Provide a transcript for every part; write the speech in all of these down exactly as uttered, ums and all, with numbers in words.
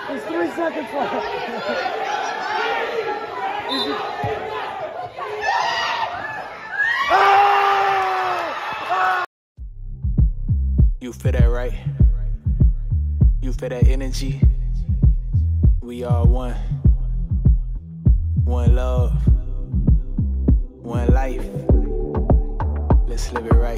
There's three seconds left. You feel that, right? You feel that energy? We are one. One love. One life. Let's live it right.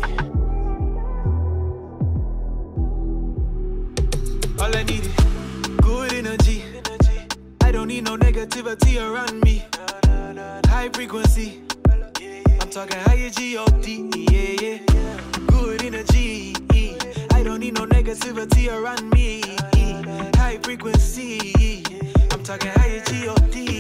All I need is good energy. I don't need no negativity around me. High frequency. I'm talking higher G O D. Yeah, yeah. Good energy. I don't need no negativity around me. High frequency. I'm talking higher G O D.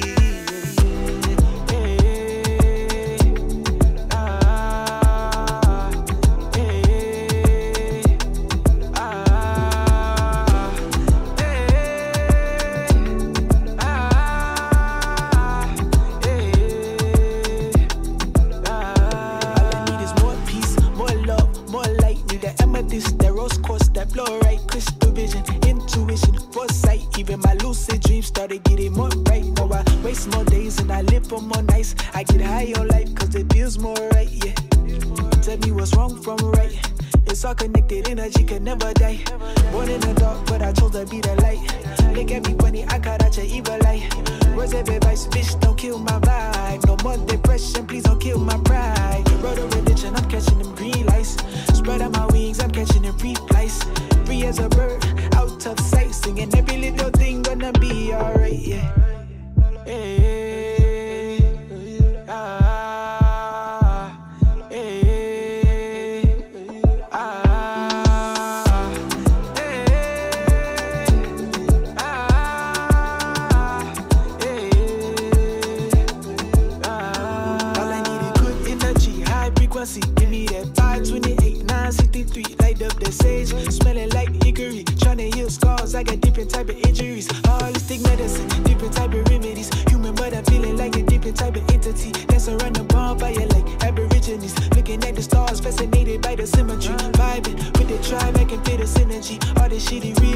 That rose quartz, that blow right, crystal vision, intuition, foresight. Even my lucid dreams started getting more right. No, I waste more days and I live for more nights. I get high on life cause it feels more right, yeah. Tell me what's wrong from right. It's all connected, energy can never die. Born in the dark, but I chose to be the light. Look at me funny, I cut out your evil light. Words of advice, bitch, don't kill my vibe. No more depression, please don't kill my pride. Road of religion, I'm catching them green lights. Spread out my wings, I'm catching them free flights. Free as a bird, out of sight. Singing every little thing gonna be alright, yeah. Hey, ah. Give me that five twenty-eight, nine sixty-three, light up the sage, smelling like hickory, trying to heal scars. I got different type of injuries, holistic medicine, different type of remedies. Human, but I'm feeling like a different type of entity. That's around the bonfire like aborigines, looking at the stars, fascinated by the symmetry. Vibing with the tribe, I can feel the synergy. All this shit